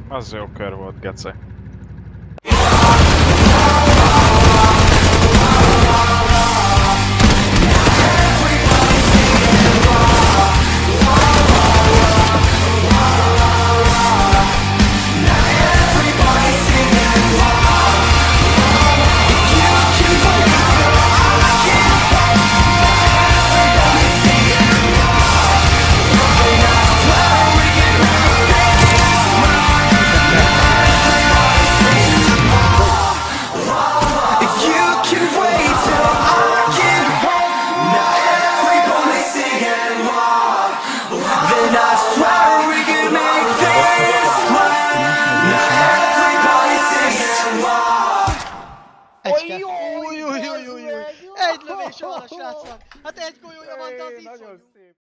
Az jó kör volt, gece. Egy lövés van a srácnak! Hát egy golyója van, de az így szomjú!